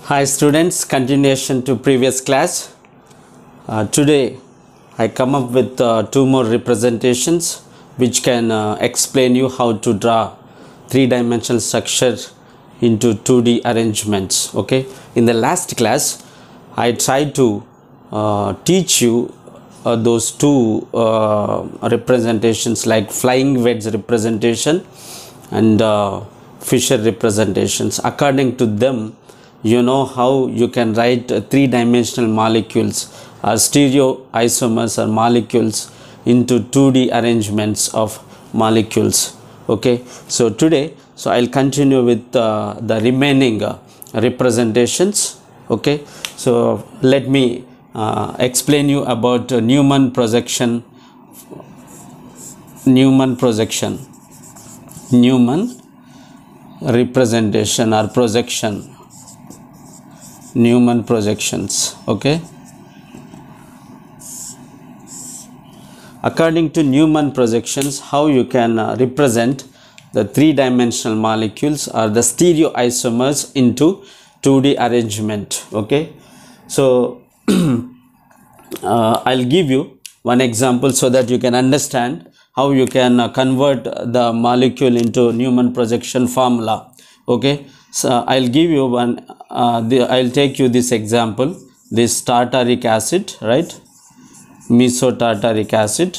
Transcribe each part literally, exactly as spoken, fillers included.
Hi students, continuation to previous class. Uh, today I come up with uh, two more representations which can uh, explain you how to draw three-dimensional structure into two D arrangements. Okay, in the last class I tried to uh, teach you uh, those two uh, representations like flying wedge representation and uh, Fisher representations. According to them, you know how you can write uh, three-dimensional molecules or stereoisomers or molecules into two D arrangements of molecules. Okay, so today so I'll continue with uh, the remaining uh, representations. Okay, so let me uh, explain you about uh, Newman projection Newman projection Newman representation or projection Newman projections. Okay, according to Newman projections, how you can uh, represent the three-dimensional molecules or the stereoisomers into two D arrangement. Okay, so uh, I'll give you one example so that you can understand how you can uh, convert the molecule into Newman projection formula. Okay, so I'll give you one uh, the, I'll take you this example, this tartaric acid, right, mesotartaric acid,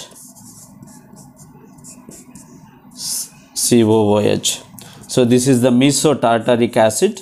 C O O H. So this is the mesotartaric acid,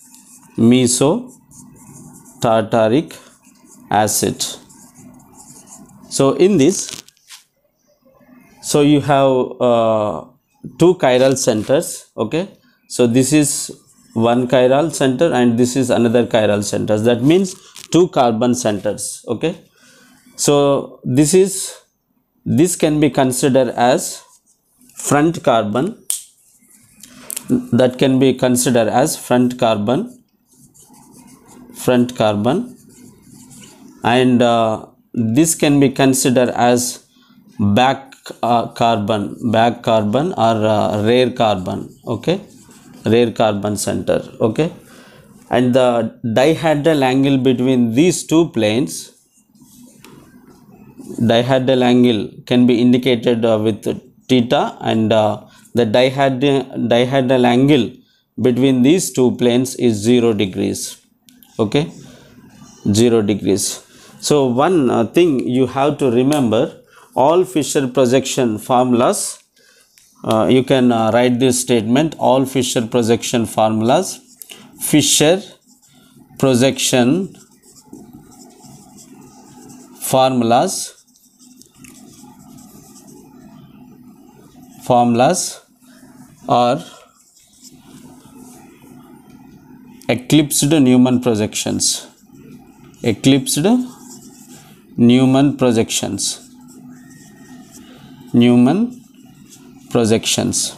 mesotartaric acid. So in this, so you have uh, two chiral centers. Okay, so this is one chiral center and this is another chiral center. That means two carbon centers. Okay, so this is this can be considered as front carbon. That can be considered as front carbon, front carbon, and uh, this can be considered as back uh, carbon, back carbon or uh, rear carbon. Okay, rear carbon center. Okay, and the dihedral angle between these two planes, dihedral angle can be indicated uh, with theta, and uh, the dihedral dihedral angle between these two planes is zero degrees. Okay, zero degrees. So one uh, thing you have to remember, all Fisher projection formulas, uh, you can uh, write this statement, all Fisher projection formulas, Fisher projection formulas formulas are eclipsed Newman projections, eclipsed Newman projections, Newman projections.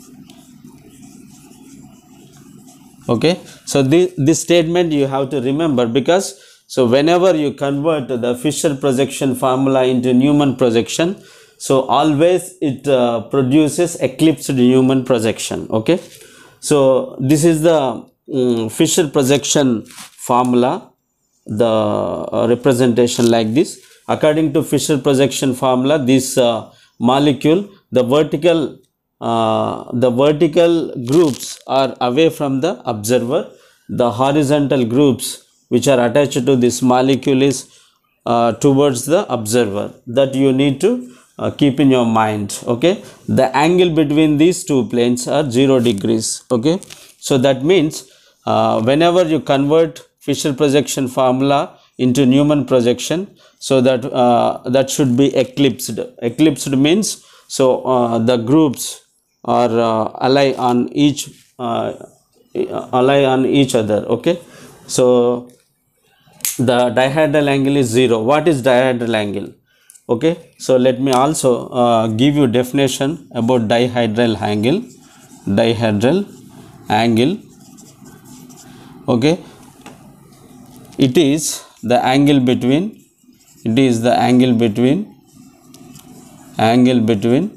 Okay, so this, this statement you have to remember, because so whenever you convert the Fisher projection formula into Newman projection, so always it uh, produces eclipsed Newman projection. Okay, so this is the um, Fisher projection formula, the uh, representation like this. According to Fisher projection formula, this uh, molecule, the vertical uh, the vertical groups are away from the observer, the horizontal groups which are attached to this molecule is uh, towards the observer. That you need to uh, keep in your mind. Okay, the angle between these two planes are zero degrees. Okay, so that means uh, whenever you convert Fisher projection formula into Newman projection, so that uh, that should be eclipsed. Eclipsed means so uh, the groups are uh, ally on each uh, ally on each other. Okay, so the dihedral angle is zero. What is dihedral angle? Okay, so let me also uh, give you definition about dihedral angle. Dihedral angle. Okay, it is the angle between it is the angle between angle between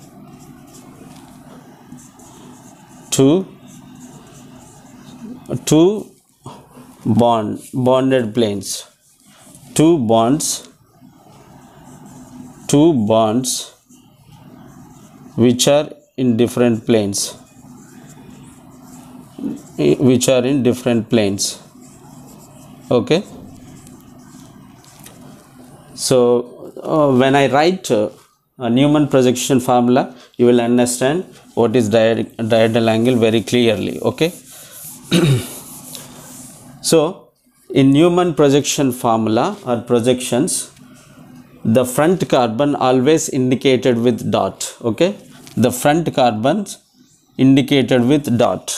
two two bond bonded planes, two bonds two bonds which are in different planes which are in different planes. Okay, so uh, when I write uh, a Newman projection formula, you will understand what is diag diagonal angle very clearly. Okay. So in Newman projection formula or projections, the front carbon always indicated with dot. Okay, the front carbons indicated with dot.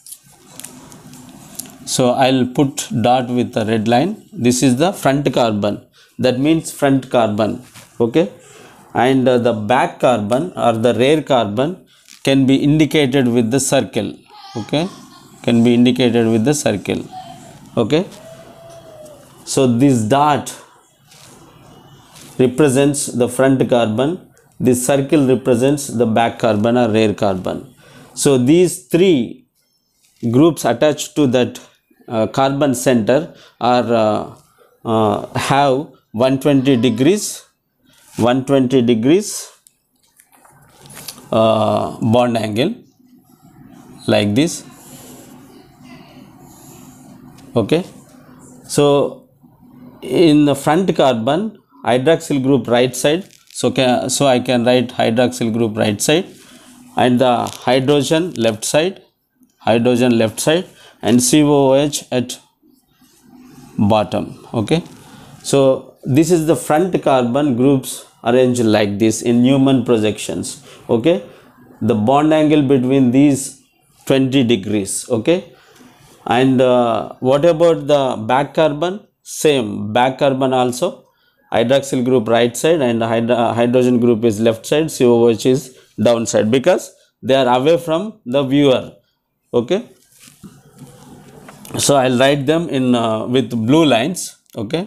So I'll put dot with the red line. This is the front carbon, that means front carbon. Okay, and uh, the back carbon or the rear carbon can be indicated with the circle. Okay, can be indicated with the circle. Okay, so this dot represents the front carbon, this circle represents the back carbon or rear carbon. So these three groups attached to that uh, carbon center are uh, uh, have one hundred twenty degrees one hundred twenty degrees uh, bond angle, like this. Okay, so in the front carbon, hydroxyl group right side, so can, so I can write hydroxyl group right side, and the hydrogen left side, hydrogen left side, and C O H at bottom. Okay, so this is the front carbon groups arranged like this in Newman projections. Okay, the bond angle between these twenty degrees. Okay, and uh, what about the back carbon? Same, back carbon also hydroxyl group right side and hydro hydrogen group is left side, C O H is downside, because they are away from the viewer. Okay, so I'll write them in uh, with blue lines. Okay,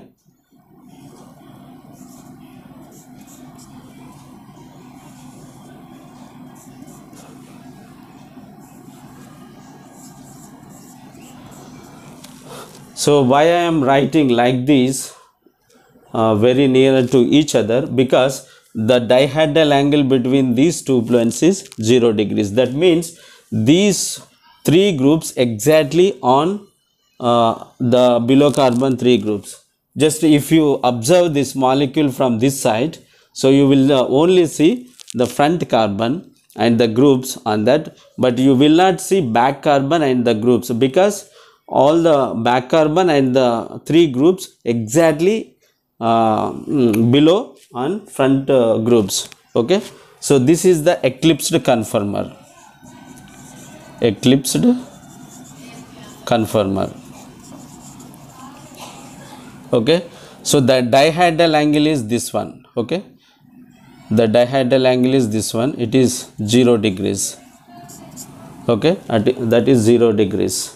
so why I am writing like this uh, very near to each other? Because the dihedral angle between these two planes is zero degrees. That means these three groups exactly on uh, the below carbon three groups. Just if you observe this molecule from this side, so you will uh, only see the front carbon and the groups on that, but you will not see back carbon and the groups, because all the back carbon and the three groups exactly uh, below on front uh, groups. Okay, so this is the eclipsed conformer. Eclipsed conformer. Okay, so the dihedral angle is this one. Okay, the dihedral angle is this one. It is zero degrees. Okay, that is zero degrees.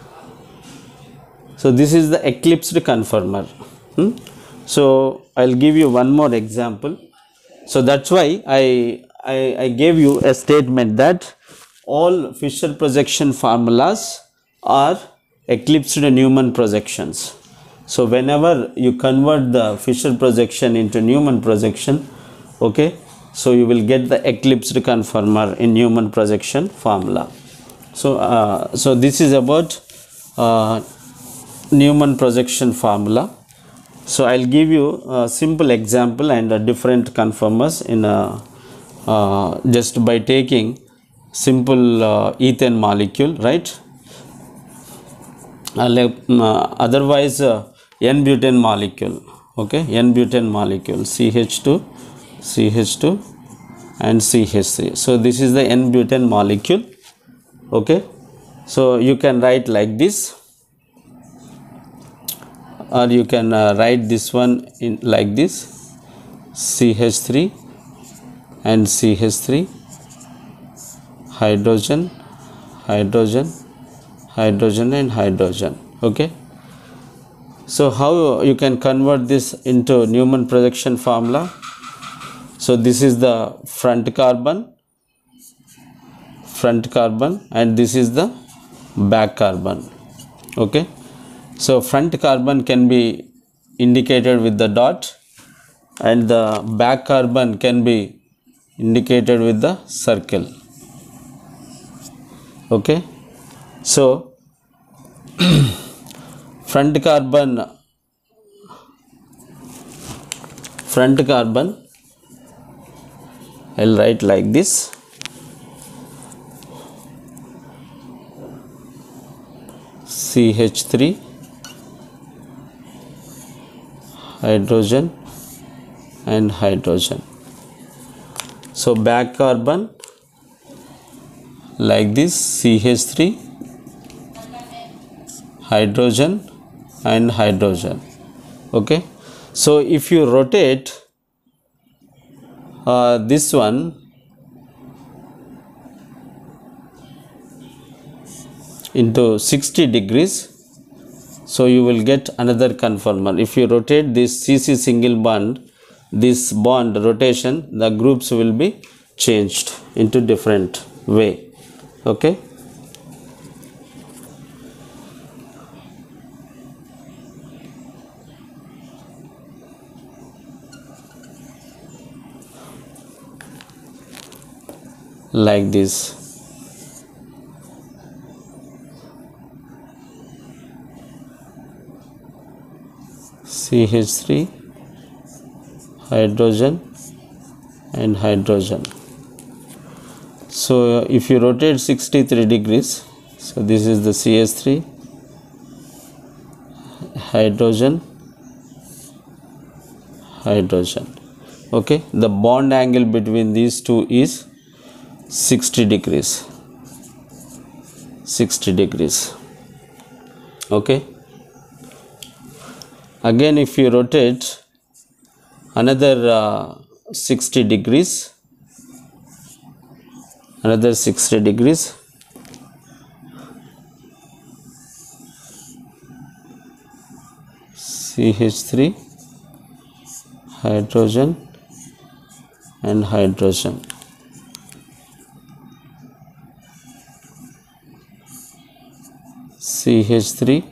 So this is the eclipsed conformer. Hmm? So I'll give you one more example. So that's why I, I, I gave you a statement that all Fisher projection formulas are eclipsed Newman projections. So whenever you convert the Fisher projection into Newman projection, okay, so you will get the eclipsed conformer in Newman projection formula. So, uh, so this is about uh, Newman projection formula. So I'll give you a simple example and a different conformers in a, uh, just by taking simple uh, ethane molecule, right? Uh, like, uh, otherwise uh, N-butane molecule. Okay, N-butane molecule, C H two, C H two and C H three. So this is the N-butane molecule. Okay, so you can write like this, or you can uh, write this one in like this, C H three and C H three, hydrogen, hydrogen, hydrogen and hydrogen. Okay, so how you can convert this into Newman projection formula? So this is the front carbon, front carbon, and this is the back carbon. Okay, so front carbon can be indicated with the dot and the back carbon can be indicated with the circle. Okay, so front carbon front carbon I'll write like this. C H three, hydrogen and hydrogen. So back carbon like this, C H three, hydrogen and hydrogen. Okay, so if you rotate uh, this one into sixty degrees, so you will get another conformer. If you rotate this C C single bond, this bond rotation, the groups will be changed into different way. Okay, like this. C H three, hydrogen and hydrogen. So if you rotate sixty-three degrees, so this is the C H three, hydrogen, hydrogen. Okay, the bond angle between these two is sixty degrees. sixty degrees. Okay, again if you rotate another uh, sixty degrees, another sixty degrees, C H three, hydrogen and hydrogen. C H three,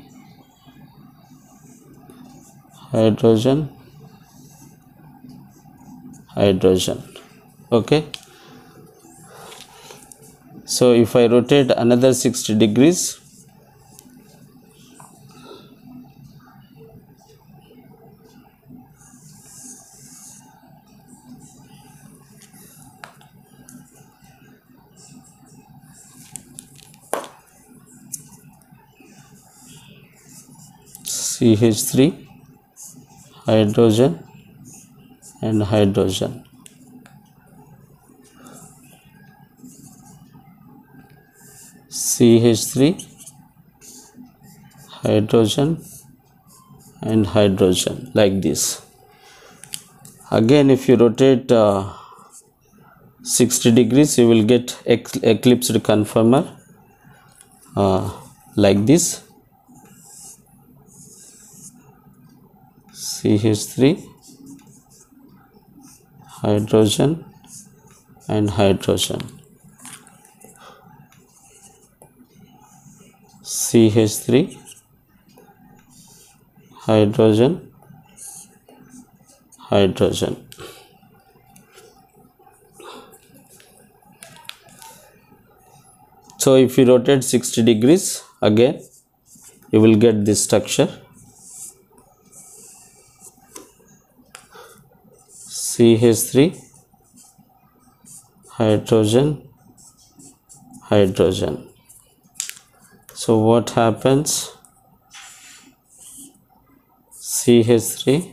hydrogen, hydrogen. Okay, so if I rotate another sixty degrees, C H three, hydrogen and hydrogen. C H three, hydrogen and hydrogen, like this. Again if you rotate uh, sixty degrees, you will get eclipsed conformer uh, like this. C H three, hydrogen and hydrogen. C H three, hydrogen, hydrogen. So if you rotate sixty degrees, again you will get this structure. C H three, hydrogen, hydrogen. So what happens? C H three,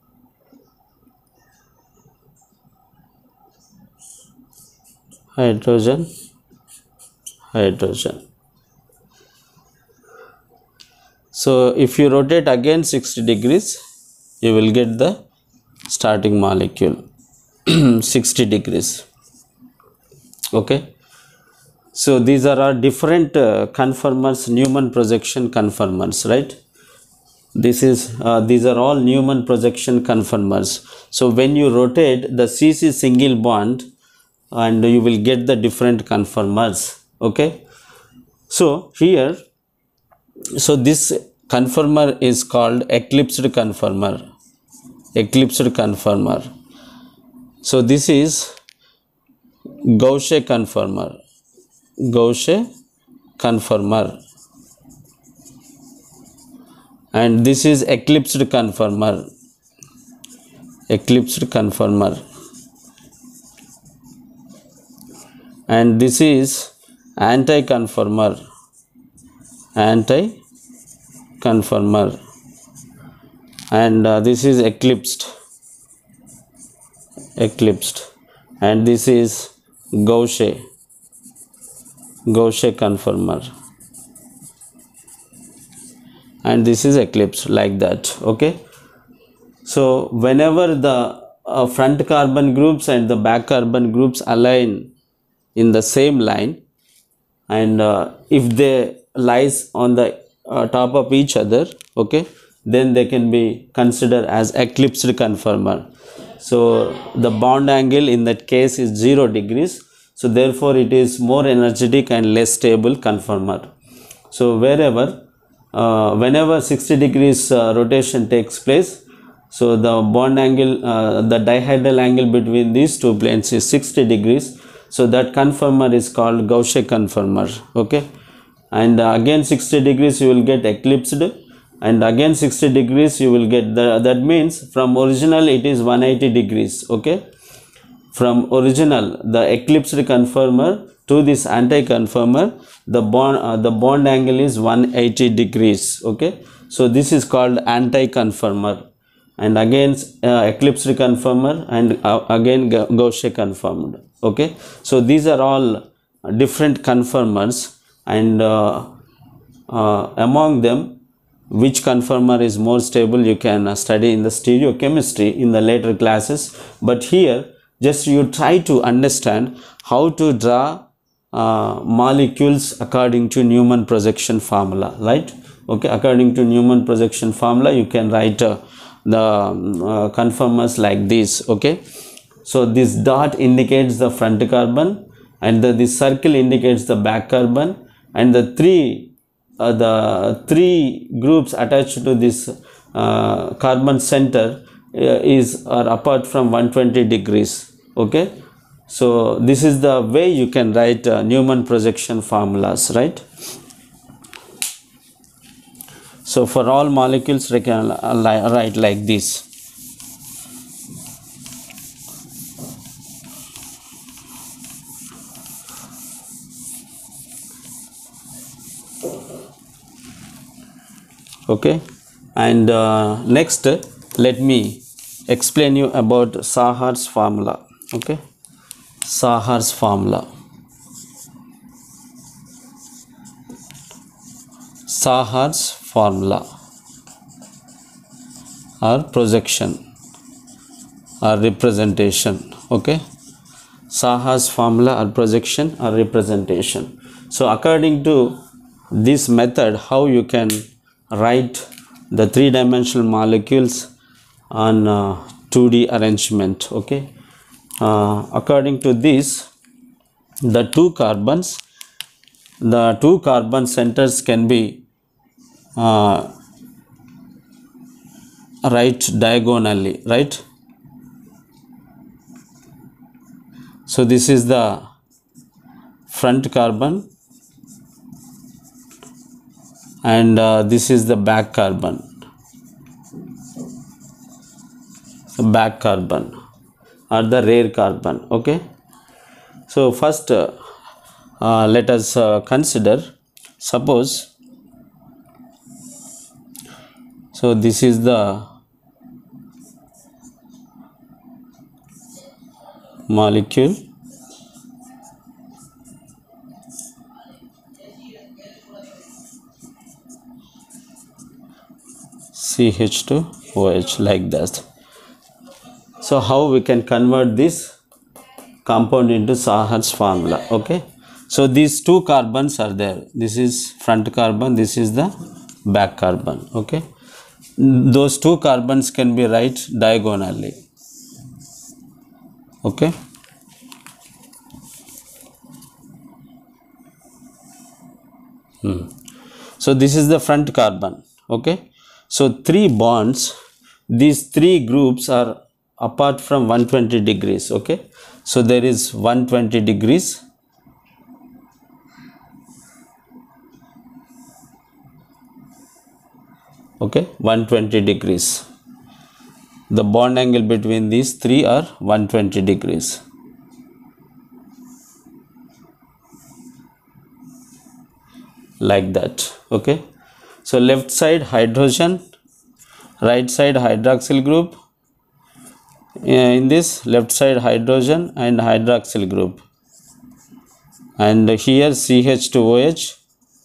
hydrogen, hydrogen. So if you rotate again sixty degrees, you will get the starting molecule sixty degrees. Okay, so these are our different uh, conformers, Newman projection conformers, right? This is uh, these are all Newman projection conformers. So when you rotate the C C single bond, and you will get the different conformers. Okay, so here so this conformer is called eclipsed conformer. Eclipsed conformer. So this is Gaussian conformer. Gaussian conformer. And this is eclipsed conformer. Eclipsed conformer. And this is anti-conformer. Anti-conformer. And uh, this is eclipsed. Eclipsed. And this is Gaussian. Gaussian conformer. And this is eclipsed, like that. Okay. So whenever the uh, front carbon groups and the back carbon groups align in the same line, and uh, if they lies on the uh, top of each other, okay, then they can be considered as eclipsed conformer. So the bond angle in that case is zero degrees. So therefore it is more energetic and less stable conformer. So wherever uh, whenever sixty degrees uh, rotation takes place, so the bond angle, uh, the dihedral angle between these two planes is sixty degrees. So that conformer is called Gaussian conformer. Okay. And uh, again sixty degrees you will get eclipsed, and again sixty degrees you will get the, that means from original it is one hundred eighty degrees. Okay. From original, the eclipsed conformer to this anti-conformer, the bond uh, the bond angle is one hundred eighty degrees. Okay. So this is called anti-conformer. And again uh, eclipsed conformer, and uh, again Gaussian conformed. Okay. So these are all different conformers, and uh, uh, among them which conformer is more stable you can uh, study in the stereochemistry in the later classes. But here just you try to understand how to draw uh, molecules according to Newman projection formula, right? Okay. According to Newman projection formula you can write uh, the uh, conformers like this. Okay. So this dot indicates the front carbon, and the this circle indicates the back carbon, and the three uh, the three groups attached to this uh, carbon center uh, is are apart from one hundred twenty degrees. Okay. So this is the way you can write uh, Newman projection formulas, right? So for all molecules we can write like this. Okay. And uh, next let me explain you about Sahar's formula. Okay. Sahar's formula. Sahar's formula or projection or representation. Okay. Sahar's formula or projection or representation. So according to this method, how you can write the three-dimensional molecules on uh, two D arrangement. Okay. Uh, according to this, the two carbons, the two carbon centers can be uh, right diagonally, right? So this is the front carbon, and uh, this is the back carbon. The back carbon or the rear carbon. Okay. So first uh, uh, let us uh, consider, suppose, so this is the molecule, C H two O H, like that. So how we can convert this compound into Sahar's formula? Okay. So these two carbons are there. This is front carbon, this is the back carbon. Okay. Those two carbons can be right diagonally. Okay. Hmm. So this is the front carbon. Okay, so three bonds, these three groups are apart from one hundred twenty degrees. Okay, so there is one hundred twenty degrees, okay, one hundred twenty degrees. The bond angle between these three are one hundred twenty degrees. Like that. Okay, so left side hydrogen, right side hydroxyl group. In this left side hydrogen and hydroxyl group, and here C H two O H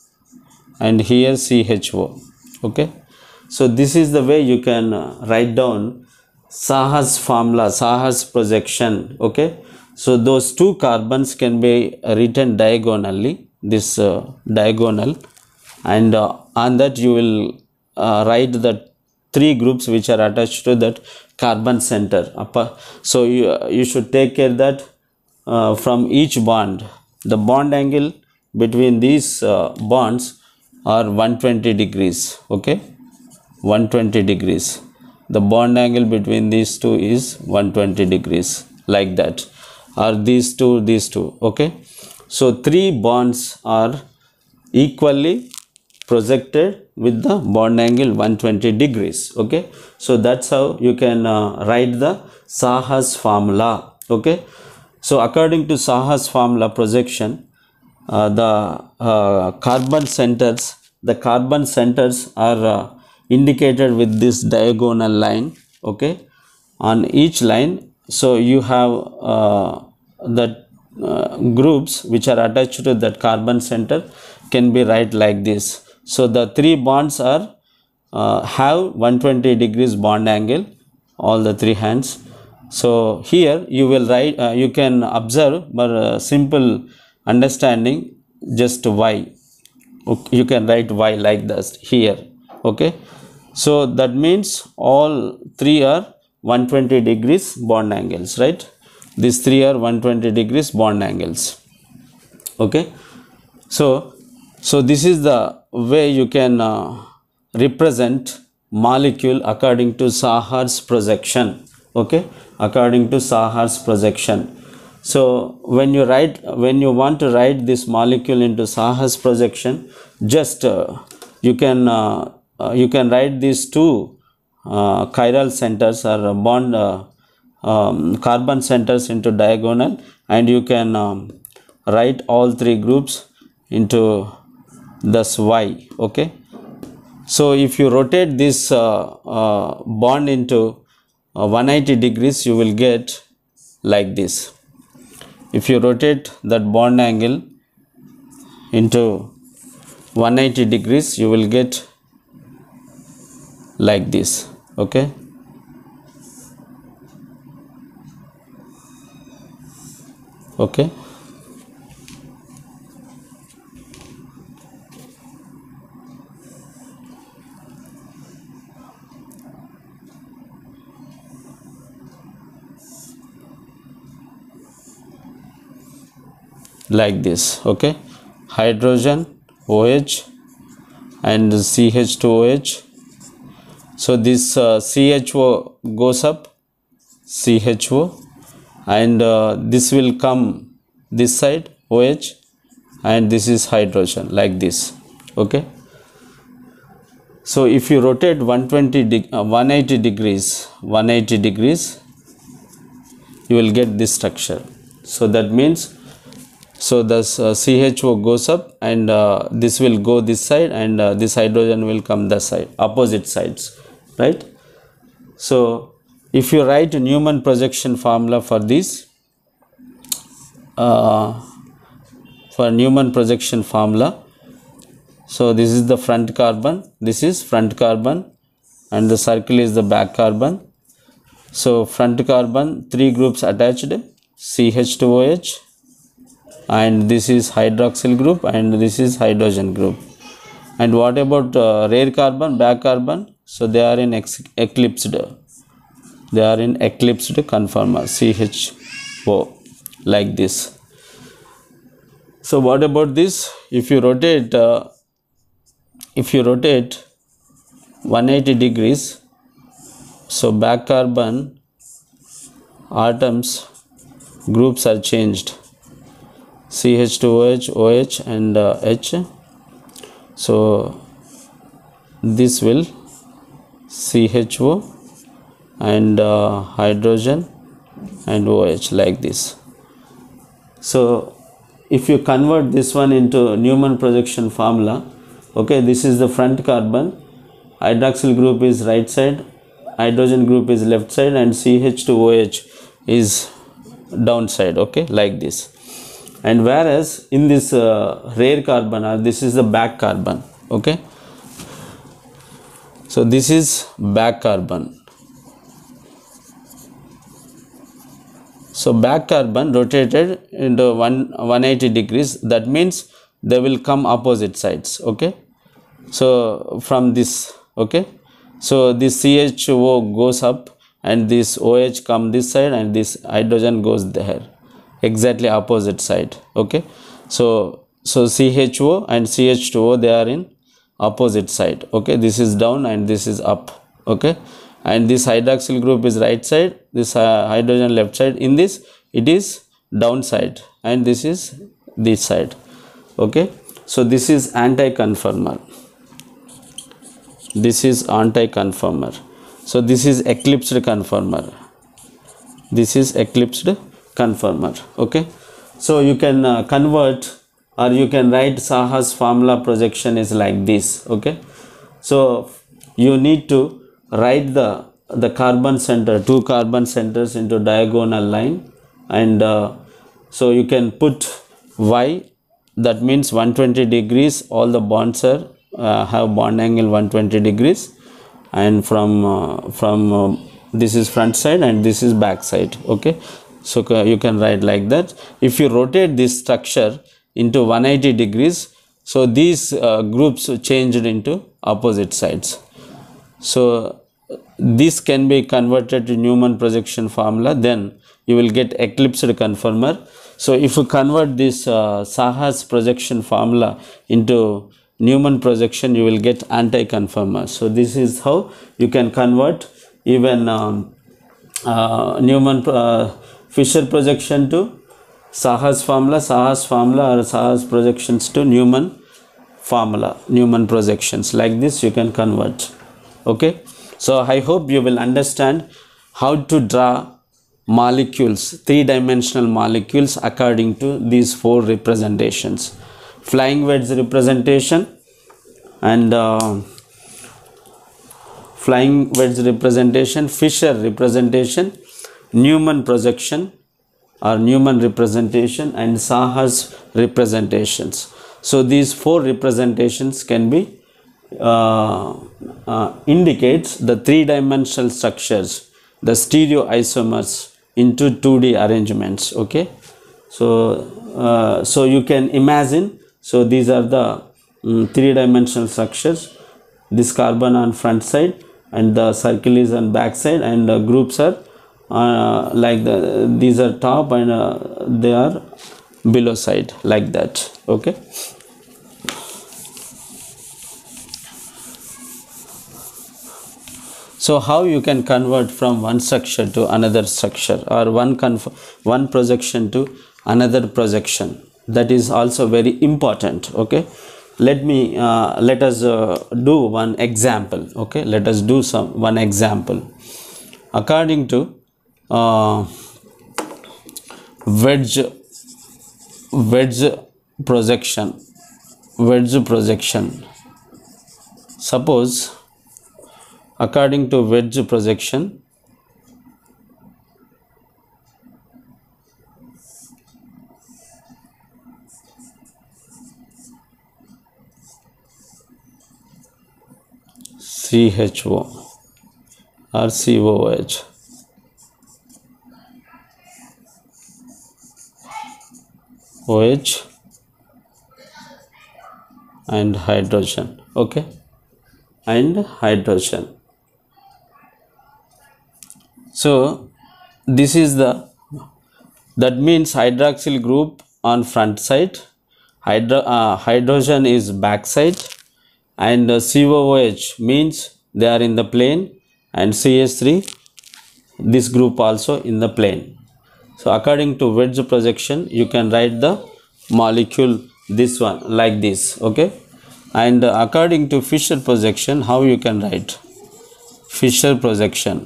and here C H O. Okay, so this is the way you can uh, write down Saha's formula, Saha's projection. Okay, so those two carbons can be written diagonally, this uh, diagonal, and uh, on that you will uh, write the three groups which are attached to that carbon center. So you, uh, you should take care that uh, from each bond, the bond angle between these uh, bonds are one hundred twenty degrees. Okay, one hundred twenty degrees. The bond angle between these two is one hundred twenty degrees, like that, or these two, these two. Okay, so three bonds are equally projected with the bond angle one hundred twenty degrees. Okay, so that's how you can uh, write the Saha's formula. Okay, so according to Saha's formula projection, uh, the uh, carbon centers, the carbon centers are uh, indicated with this diagonal line. Okay, on each line, so you have uh, the uh, groups which are attached to that carbon center can be write like this. So the three bonds are uh, have one hundred twenty degrees bond angle, all the three hands. So here you will write, uh, you can observe by uh, simple understanding, just Y. Okay, you can write Y like this here. Okay, so that means all three are one hundred twenty degrees bond angles, right? These three are one hundred twenty degrees bond angles. Okay, so so this is the way you can uh, represent molecule according to Saha's projection. Okay, according to Saha's projection. So when you write, when you want to write this molecule into Saha's projection, just uh, you can uh, uh, you can write these two uh, chiral centers or bond uh, um, carbon centers into diagonal, and you can um, write all three groups into this Y. Okay, so if you rotate this uh, uh, bond into uh, one hundred eighty degrees, you will get like this. If you rotate that bond angle into one hundred eighty degrees, you will get like this. Okay, okay, like this. Okay, hydrogen, OH and C H two O H. So this uh, C H O goes up, C H O, and uh, this will come this side, OH, and this is hydrogen, like this. Okay, so if you rotate one hundred twenty uh, one hundred eighty degrees, one hundred eighty degrees, you will get this structure. So that means, so this uh, C H O goes up, and uh, this will go this side, and uh, this hydrogen will come this side, opposite sides, right? So if you write a Newman projection formula for this, uh, for Newman projection formula, so this is the front carbon, this is front carbon, and the circle is the back carbon. So front carbon, three groups attached, C H two O H, and this is hydroxyl group, and this is hydrogen group. And what about uh, rear carbon, back carbon? So they are in ex eclipsed, they are in eclipsed conformer, C H O, like this. So what about this? If you rotate uh, if you rotate one hundred eighty degrees, so back carbon atoms groups are changed, C H two O H, OH and uh, H. So this will C H O and uh, hydrogen and OH like this. So if you convert this one into Newman projection formula, okay, this is the front carbon, hydroxyl group is right side, hydrogen group is left side, and C H two O H is downside, okay, like this. And whereas in this uh, rare carbon, or this is the back carbon, okay, so this is back carbon. So back carbon rotated into one, 180 degrees, that means they will come opposite sides, okay. So from this, okay, so this C H O goes up and this OH come this side and this hydrogen goes there, exactly opposite side, okay. So so C H O and C H two O, they are in opposite side, okay, this is down and this is up, okay, and this hydroxyl group is right side, this uh, hydrogen left side. In this it is downside and this is this side, okay. So this is anti-conformer, this is anti-conformer. So this is eclipsed conformer, this is eclipsed conformer, okay. So you can uh, convert, or you can write Saha's formula projection is like this, okay. So you need to write the the carbon center, two carbon centers into diagonal line, and uh, so you can put Y, that means one hundred twenty degrees, all the bonds are uh, have bond angle one hundred twenty degrees, and from uh, from uh, this is front side and this is back side, okay. So uh, you can write like that. If you rotate this structure into one hundred eighty degrees, so these uh, groups changed into opposite sides. So this can be converted to Newman projection formula, then you will get eclipsed conformer. So if you convert this uh, Saha's projection formula into Newman projection, you will get anti-conformer. So this is how you can convert even um, uh, Newman uh, Fisher projection to Saha's formula, Saha's formula or Saha's projections to Newman formula, Newman projections. Like this you can convert, okay. So I hope you will understand how to draw molecules, three-dimensional molecules according to these four representations: flying wedge representation and uh, flying wedge representation, Fisher representation, Newman projection or Newman representation, and Saha's representations. So these four representations can be uh, uh, indicates the three-dimensional structures, the stereoisomers into two D arrangements, okay. So uh, so you can imagine, so these are the um, three-dimensional structures, this carbon on front side and the circle is on back side, and uh, groups are uh, like the these are top and uh, they are below side, like that, okay. So how you can convert from one structure to another structure, or one one projection to another projection, that is also very important, okay. Let me uh, let us uh, do one example, okay. Let us do some one example according to uh, wedge wedge projection wedge projection. Suppose according to wedge projection, C H O or C O H, OH and hydrogen, okay, and hydrogen. So this is the, that means hydroxyl group on front side, hydro, uh, hydrogen is back side, and uh, C O O H means they are in the plane, and C H three, this group also in the plane. So according to wedge projection, you can write the molecule this one like this, okay. And uh, according to Fisher projection, how you can write Fisher projection?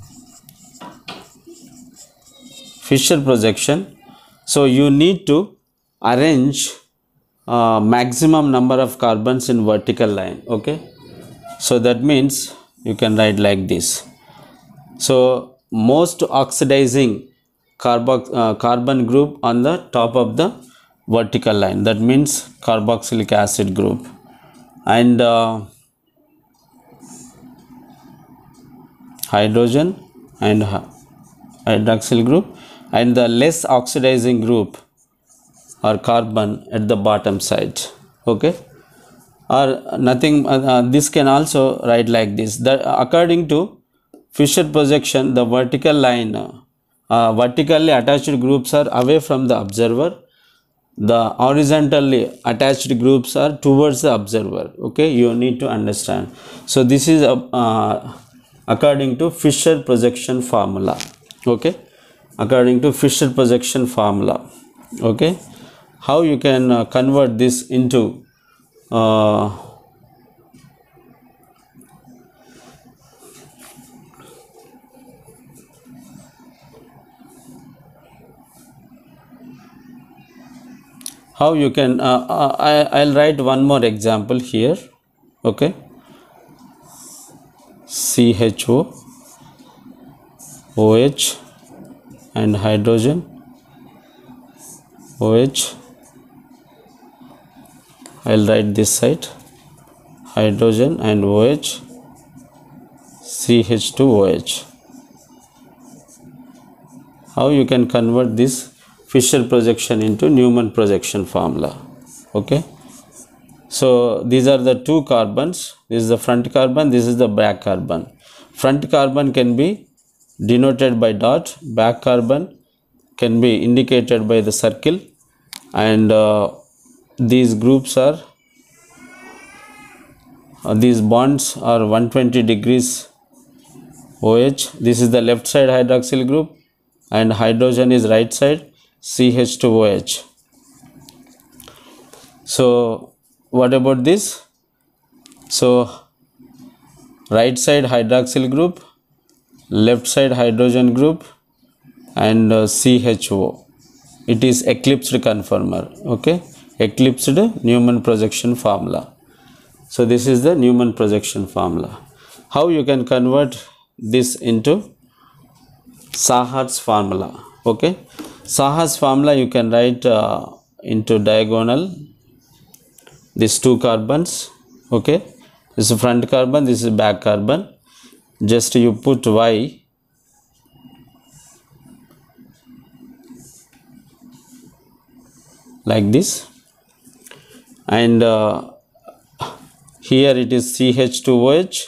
Fisher projection, so you need to arrange uh, maximum number of carbons in vertical line, okay. So that means you can write like this. So most oxidizing carbo uh, carbon group on the top of the vertical line, that means carboxylic acid group, and uh, hydrogen and hydroxyl group, and the less oxidizing group or carbon at the bottom side, okay. Or nothing, uh, uh, this can also write like this. That according to Fisher projection, the vertical line, uh, vertically attached groups are away from the observer, the horizontally attached groups are towards the observer, okay. You need to understand. So this is a uh, according to Fisher projection formula, okay. According to Fisher projection formula, okay. How you can uh, convert this into uh, how you can uh, uh, I, I'll write one more example here, okay. C H O, O H and hydrogen, O H, I'll write this side, hydrogen and O H, C H two O H. How you can convert this Fisher projection into Newman projection formula, okay. So these are the two carbons, this is the front carbon, this is the back carbon. Front carbon can be denoted by dot, back carbon can be indicated by the circle, and uh, these groups are uh, these bonds are one hundred twenty degrees O H. This is the left side hydroxyl group, and hydrogen is right side, C H two O H. So what about this? So right side hydroxyl group, left side hydrogen group, and uh, C H O. It is eclipsed conformer, okay. Eclipsed Newman projection formula. So this is the Newman projection formula. How you can convert this into Sahar's formula, okay. Sahar's formula you can write uh, into diagonal these two carbons, okay. This is front carbon, this is back carbon. Just you put Y like this, and uh, here it is C H two O H,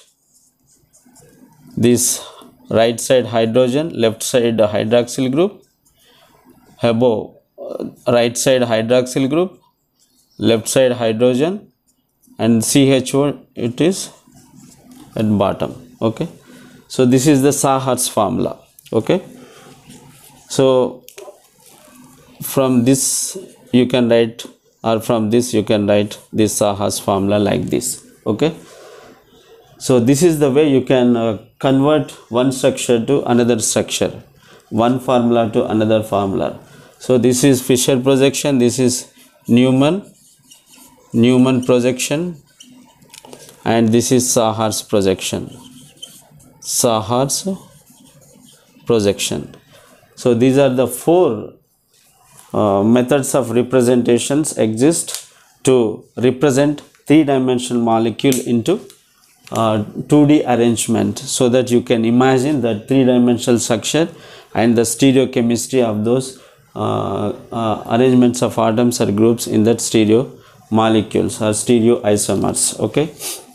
this right side hydrogen, left side hydroxyl group, above uh, right side hydroxyl group, left side hydrogen, and C H O it is at bottom, okay. So this is the Sahar's formula, okay. So from this you can write, or from this you can write this Sahar's formula like this, okay. So this is the way you can uh, convert one structure to another structure, one formula to another formula. So this is Fisher projection, this is Newman, Newman projection, and this is Sahar's projection, Sahar's projection. So these are the four uh, methods of representations exist to represent three-dimensional molecule into uh, two D arrangement, so that you can imagine the three-dimensional structure and the stereochemistry of those uh, uh, arrangements of atoms or groups in that stereo molecules or stereoisomers, okay.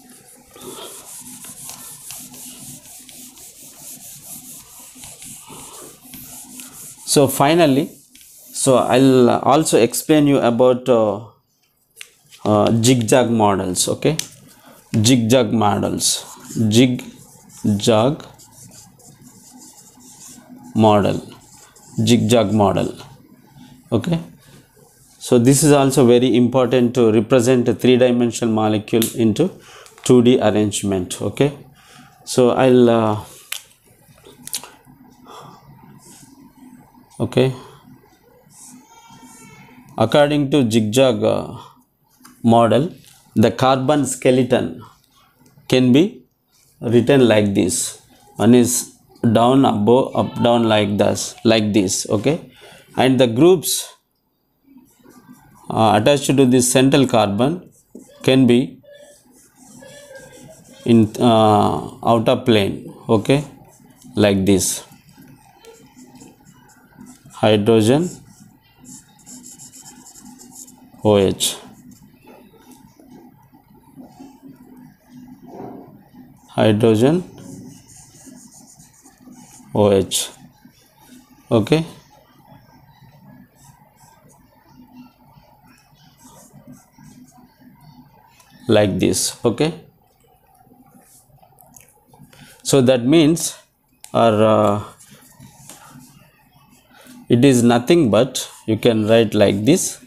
So finally, so I'll also explain you about uh, uh, zigzag models, okay. zigzag models, zigzag model, zigzag model. Okay, so this is also very important to represent a three-dimensional molecule into two D arrangement. Okay, so I'll uh, okay, according to zigzag uh, model, the carbon skeleton can be written like this. One is down, above, up, down, like this, like this. Okay, and the groups uh, attached to this central carbon can be in uh, outer plane. Okay, like this. Hydrogen OH, hydrogen OH. Okay, like this. Okay, so that means or uh, it is nothing but, you can write like this,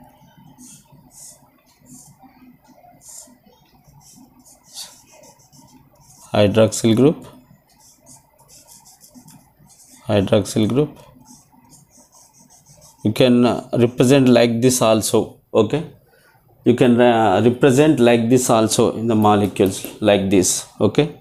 hydroxyl group, hydroxyl group. You can uh, represent like this also. Okay, you can uh, represent like this also in the molecules, like this. Okay,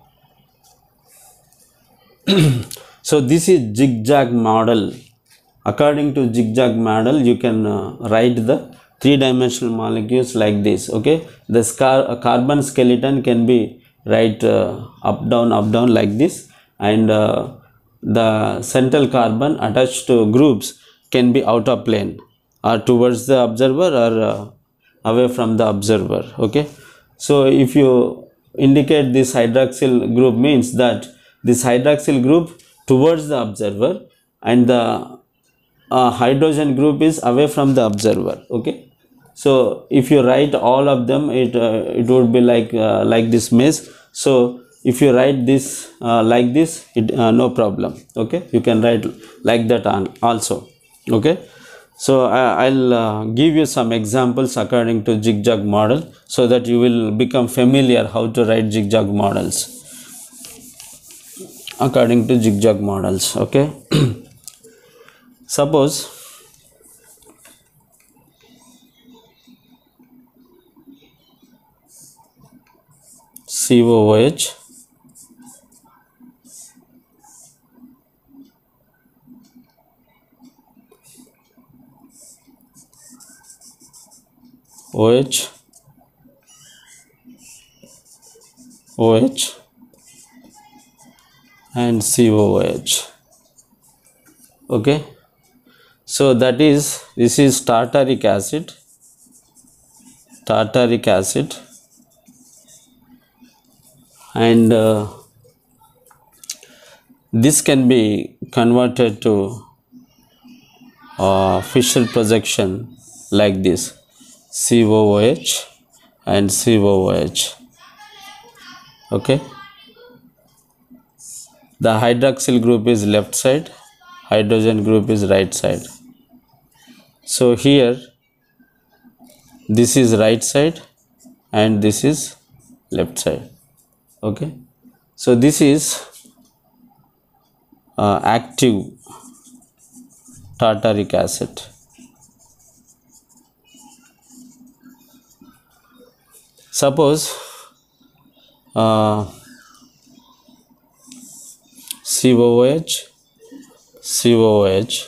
so this is zigzag model. According to zigzag model, you can uh, write the three-dimensional molecules like this. Okay, the scar uh, carbon skeleton can be write uh, up down up down like this, and uh, the central carbon attached to groups can be out of plane or towards the observer or uh, away from the observer. Okay, so if you indicate this hydroxyl group, means that this hydroxyl group towards the observer and the uh, hydrogen group is away from the observer. Okay, so if you write all of them, it uh, it would be like uh, like this mesh. So if you write this uh, like this, it uh, no problem. Okay, you can write like that on also. Okay, so I, I'll uh, give you some examples according to zigzag model, so that you will become familiar how to write zigzag models according to zigzag models. Okay, suppose C O O H, OH, OH and C O O H. Okay, so that is, this is tartaric acid, tartaric acid, and uh, this can be converted to uh, Fischer projection like this, C O O H and C O O H. Okay, the hydroxyl group is left side, hydrogen group is right side. So here this is right side and this is left side. Okay, so this is uh, active tartaric acid. Suppose uh, C O O H, C O O H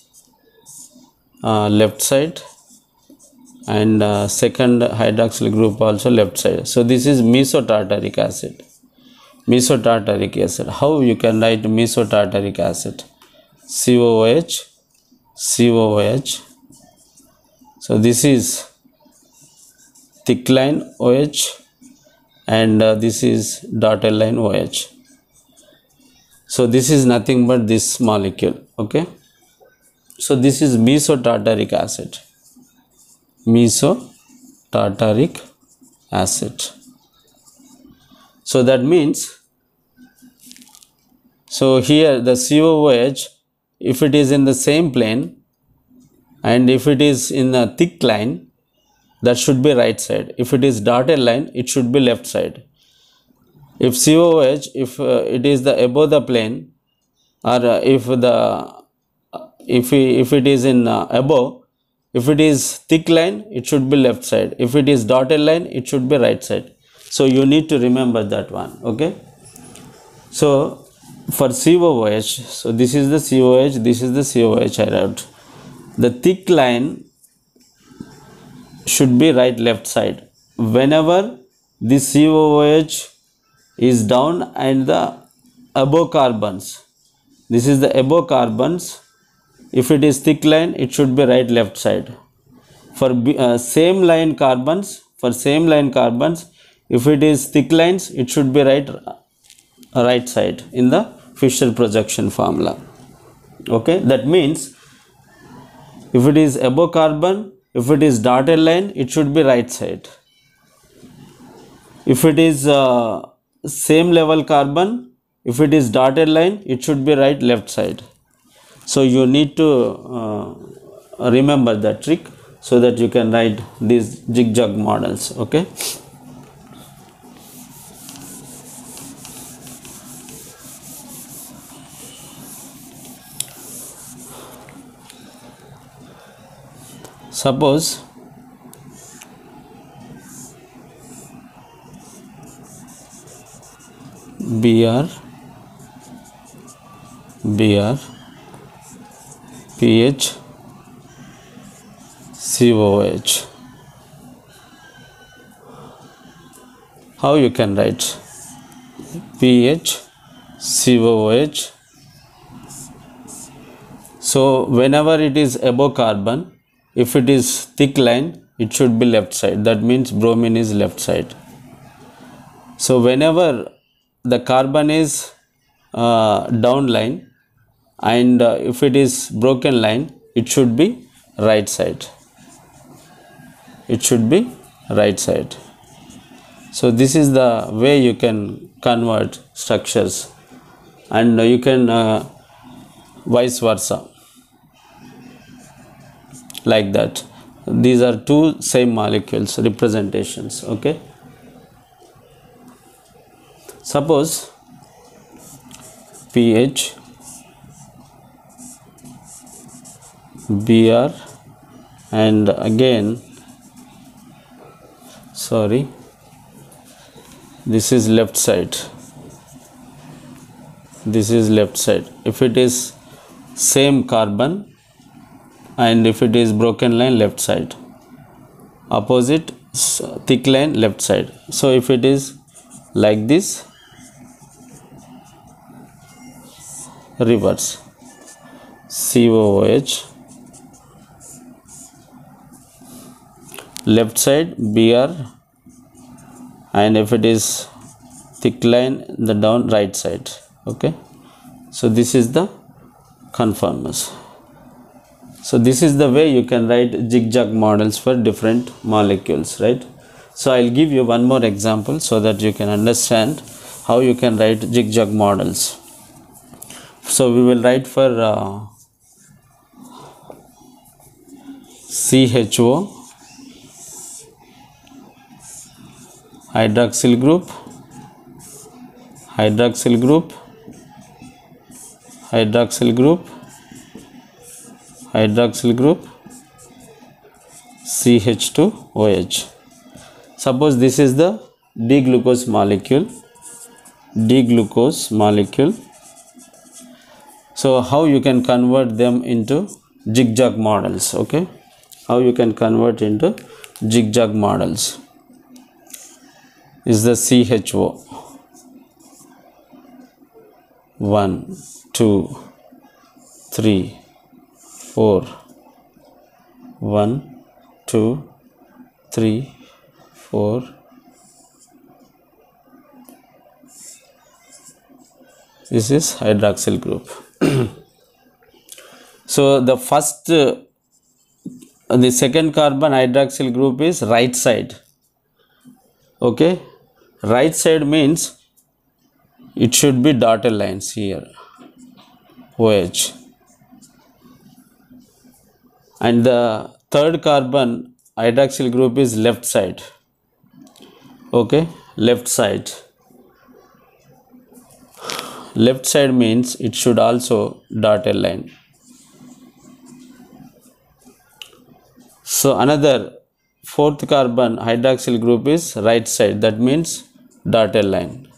uh, left side, and uh, second hydroxyl group also left side. So this is mesotartaric acid. Mesotartaric acid. How you can write mesotartaric acid? C O O H, C O O H. So this is thick line OH and uh, this is dotted line OH. So this is nothing but this molecule. Okay, so this is mesotartaric acid. Mesotartaric acid. So that means, so here the C O O H, if it is in the same plane and if it is in a thick line, that should be right side. If it is dotted line, it should be left side. If C O O H, if uh, it is the above the plane, or uh, if the if we, if it is in uh, above, if it is thick line, it should be left side. If it is dotted line, it should be right side. So you need to remember that one. Okay. So for C O O H, so this is the C O O H, this is the C O O H I wrote. The thick line should be right left side. Whenever the C O O H is down and the above carbons, this is the above carbons, if it is thick line, it should be right left side. For uh, same line carbons, for same line carbons, if it is thick lines, it should be right right side in the Fisher projection formula. Okay, that means if it is above carbon, if it is dotted line, it should be right side. If it is uh, same level carbon, if it is dotted line, it should be right left side. So you need to uh, remember that trick so that you can write these zigzag models. Okay. Suppose B R, B R, pH, C O O H. How you can write pH, C O O H? So whenever it is above carbon, if it is thick line, it should be left side. That means bromine is left side. So whenever the carbon is uh, down line and uh, if it is broken line, it should be right side. It should be right side. So this is the way you can convert structures, and you can uh, vice versa, like that. These are two same molecules representations. Okay. Suppose pH, B R, and again, sorry, this is left side, this is left side. If it is same carbon and if it is broken line, left side. Opposite thick line, left side. So if it is like this, reverse, C O O H, left side B R, and if it is thick line, the down right side. Okay. So this is the conformers. So this is the way you can write zigzag models for different molecules, right? So I'll give you one more example so that you can understand how you can write zigzag models. So we will write for uh, C H O, hydroxyl group, hydroxyl group, hydroxyl group, hydroxyl group, C H two O H. Suppose this is the D-glucose molecule, D-glucose molecule. So how you can convert them into zigzag models? Okay, how you can convert into zigzag models is the C H O. One, two, three, four. One, two, three, four. This is hydroxyl group. So the first, uh, the second carbon hydroxyl group is right side. Okay. right side means it should be dotted lines here, OH. And the third carbon hydroxyl group is left side. Okay, left side. Left side means it should also dotted line. So another fourth carbon hydroxyl group is right side, that means dotted line.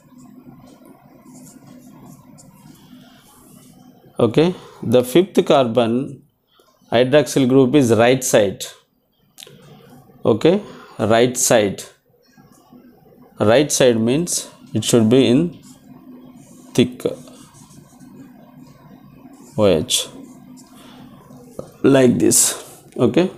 Okay, the fifth carbon hydroxyl group is right side. Okay, right side. Right side means it should be in thick OH, like this. Okay,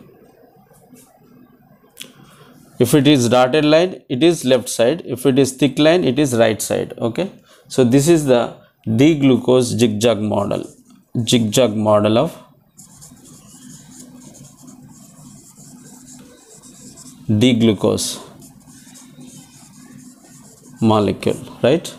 if it is dotted line, it is left side. If it is thick line, it is right side. Okay, so this is the D-glucose zigzag model, zigzag model of D-glucose molecule, right?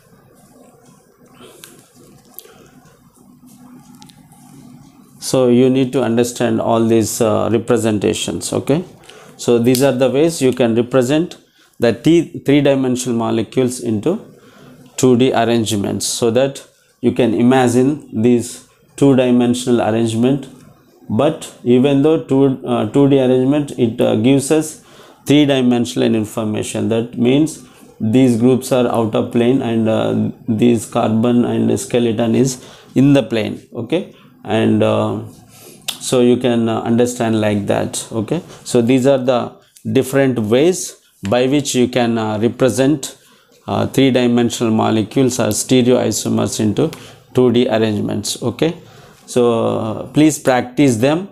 So you need to understand all these uh, representations. Okay, so these are the ways you can represent the T three-dimensional molecules into two D arrangements, so that you can imagine these two-dimensional arrangement. But even though two, uh, two D arrangement, it uh, gives us three-dimensional information. That means these groups are out of plane, and uh, these carbon and skeleton is in the plane. Okay, and uh, so you can uh, understand like that. Okay, so these are the different ways by which you can uh, represent uh, three-dimensional molecules or stereoisomers into two D arrangements. Okay, so uh, please practice them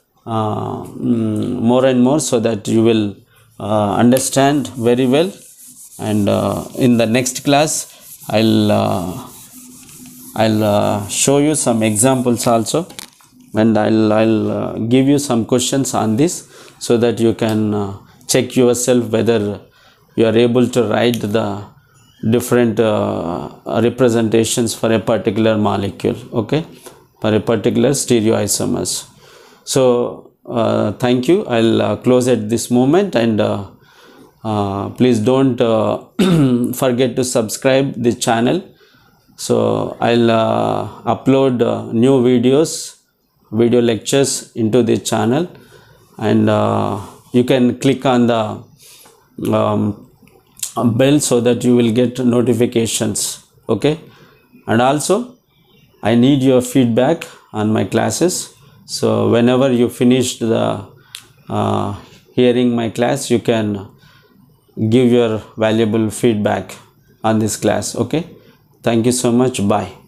uh, mm, more and more, so that you will uh, understand very well. And uh, in the next class, I'll uh, I'll uh, show you some examples also, and I'll I'll uh, give you some questions on this, so that you can uh, check yourself whether you are able to write the different uh, representations for a particular molecule. Okay, for a particular stereoisomers. So uh, thank you. I'll uh, close at this moment, and uh, uh, please don't uh, forget to subscribe the channel. So I'll uh, upload uh, new videos, video lectures into the channel, and uh, you can click on the um, bell, so that you will get notifications. Okay, and also I need your feedback on my classes. So whenever you finished the uh, hearing my class, you can give your valuable feedback on this class. Okay, thank you so much. Bye.